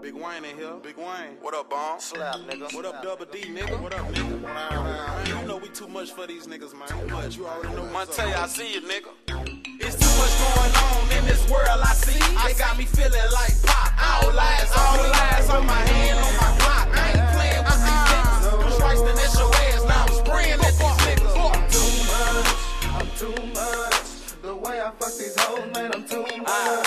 Big Wayne in here. Big Wayne. What up, Bomb? Slap, nigga. What up, Double D, nigga? What up, nigga? Man, you know we too much for these niggas, man. Too much. You already know what's up. Monte, I see you, nigga. It's too much going on in this world I see. They got me feeling like pop. All lies on my hand, on my clock. I ain't playing with these niggas. I'm slicing at your ass, now I'm spraying at these niggas. I'm too much. The way I fuck these hoes, man, I'm too much.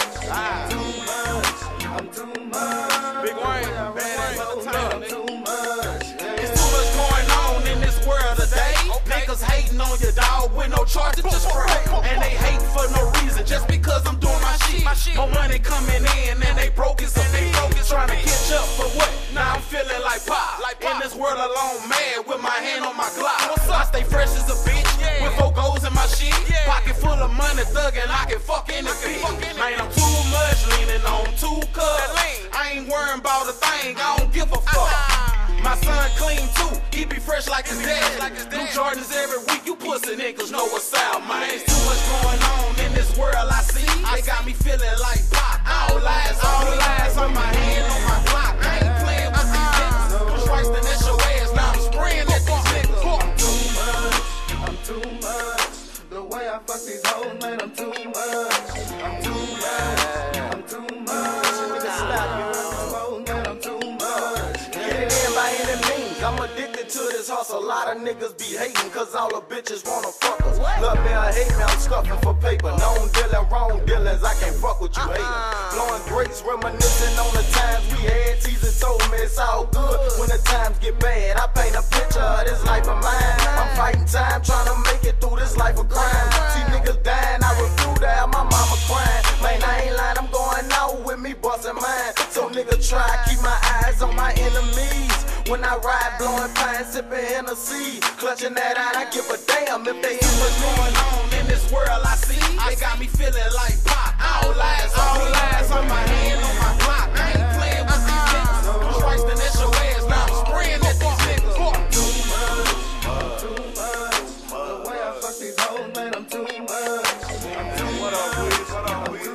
I'm too much. Big Wayne, badass entertainer, nigga. Too much. It's too much going on in this world today. Niggas hating on your dog with no charge, just spray. And they hate for no reason, just because I'm doing my shit. My money coming in and they broke as a bitch. Trying to catch up for what? Now I'm feeling like pop. In this world alone, mad with my hand on my Glock. I stay fresh as a bitch with 4 goals in my shit. Pocket full of money, thuggin', I can fuck any bitch. Man, I'm too much leaning on 2 cups. I ain't worrying about a thing, I don't give a fuck. My son clean too, he be fresh like his dad. New Jordans every week, you pussy niggas know what's out, man. There's too much going on in this world I see. They got me feeling like pop. All lies on my hand, on my clock. I ain't playing with these niggas. I'm slicing at your ass, now I'm spraying at these niggas. I'm too much. The way I fuck these hoes, man, I'm too much. I'm too much. I'm too much. Man, I'm too much. Get it in by any means. I'm addicted to this hustle. A lot of niggas be hating cause all the bitches wanna fuck us. Love me or hate me, I'm scuffing for paper. Known dealing, wrong dealings, I can't fuck with you hater. Blowing grapes, reminiscing on the times we had. Teaser told me it's all good when the times get bad. I paint a picture of this life of mine. I'm fighting time, trying to make it through this life of crime. See niggas dying, I refuse to have my mama crying. Man, I ain't lying, I'm going out with me busting mine. So nigga try, keep my eyes on my enemies. When I ride, blowing pine, sipping Hennessy, clutching that iron, I give a damn if they Too much going on in this world I see. They got me feeling like pop. All lies on my hand, on my clock. I ain't playing with these niggas. I'm slicing at your ass, now I'm spraying at these niggas. Too much. The way I fuck these hoes, man, I'm too much. I'm too much. What up, Wiz? What up, Wiz?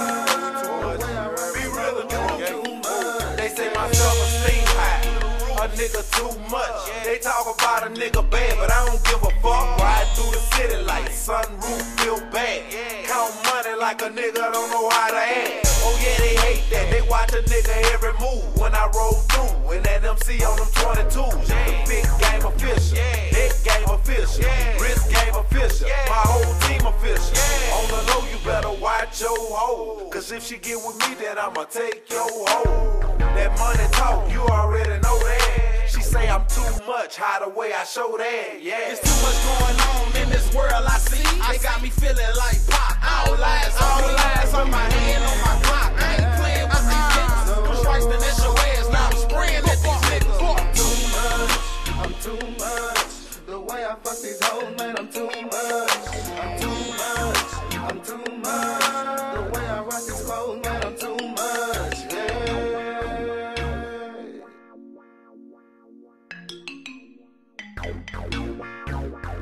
Be real and Too much. They say my self-esteem high. A nigga too much. They talk about a nigga bad, but I don't give a fuck. Ride through the city like sunroof, feel bad. Count money like a nigga don't know how to act. Oh yeah, they hate that. They watch a nigga every move when I roll through. And that MC on them 22s. The big game official, neck game official, wrist game official, my whole team official. On the low, you better watch your hoe. Cause if she get with me, then I'ma take your hoe. That money talk, you already know that. She say I'm too much, how the way I show that, yeah. It's too much going on in this world I see. They got me feeling like pop. All lies on my hand, on my clock. I ain't playing with these niggas. I'm slicing at your ass, now I'm spraying at these niggas. I'm too much. The way I fuck these hoes, man, I'm too much. I'm too much. I'm too much. The way I rock these clothes, man, I'm too much. Yeah.